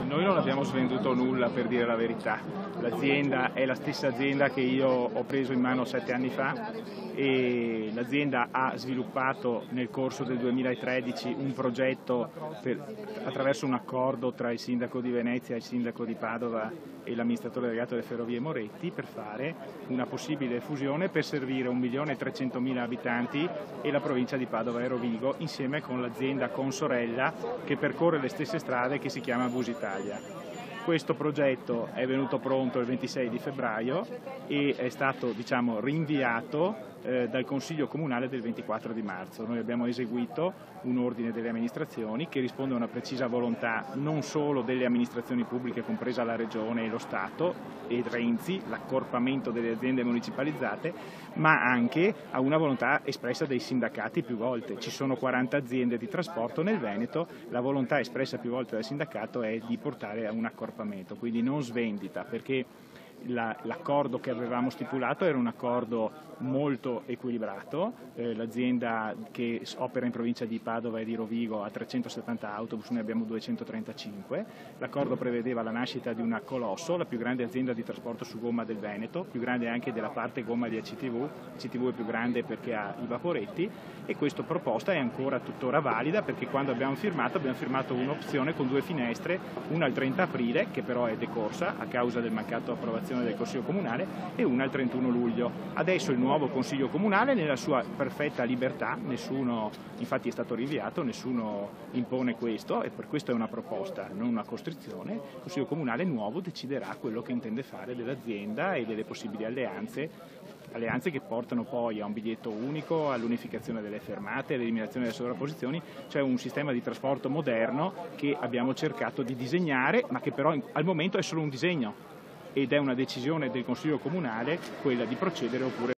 Noi non abbiamo svenduto nulla, per dire la verità. L'azienda è la stessa azienda che io ho preso in mano 7 anni fa e l'azienda ha sviluppato nel corso del 2013 un progetto attraverso un accordo tra il sindaco di Venezia, il sindaco di Padova e l'amministratore delegato delle Ferrovie Moretti per fare una possibile fusione per servire 1.300.000 abitanti e la provincia di Padova e Rovigo insieme con l'azienda consorella che percorre le stesse strade, che si chiama Busitalia. Questo progetto è venuto pronto il 26 di febbraio e è stato rinviato dal Consiglio Comunale del 24 di marzo. Noi abbiamo eseguito un ordine delle amministrazioni che risponde a una precisa volontà non solo delle amministrazioni pubbliche, compresa la Regione e lo Stato e Renzi, l'accorpamento delle aziende municipalizzate, ma anche a una volontà espressa dai sindacati più volte. Ci sono 40 aziende di trasporto nel Veneto, la volontà espressa più volte dal sindacato è di portare a un accorpamento, quindi non svendita, perché l'accordo che avevamo stipulato era un accordo molto equilibrato. L'azienda che opera in provincia di Padova e di Rovigo ha 370 autobus, noi abbiamo 235. L'accordo prevedeva la nascita di una Colosso, la più grande azienda di trasporto su gomma del Veneto, più grande anche della parte gomma di ACTV. ACTV è più grande perché ha i vaporetti e questa proposta è ancora tuttora valida, perché quando abbiamo firmato un'opzione con 2 finestre, una al 30 aprile che però è decorsa a causa del mancato approvazione del Consiglio Comunale e una al 31 luglio. Adesso il nuovo Consiglio Comunale, nella sua perfetta libertà, nessuno, infatti è stato rinviato, nessuno impone questo e per questo è una proposta, non una costrizione. Il Consiglio Comunale nuovo deciderà quello che intende fare dell'azienda e delle possibili alleanze che portano poi a un biglietto unico, all'unificazione delle fermate, all'eliminazione delle sovrapposizioni, cioè un sistema di trasporto moderno che abbiamo cercato di disegnare, ma che però al momento è solo un disegno ed è una decisione del Consiglio Comunale quella di procedere oppure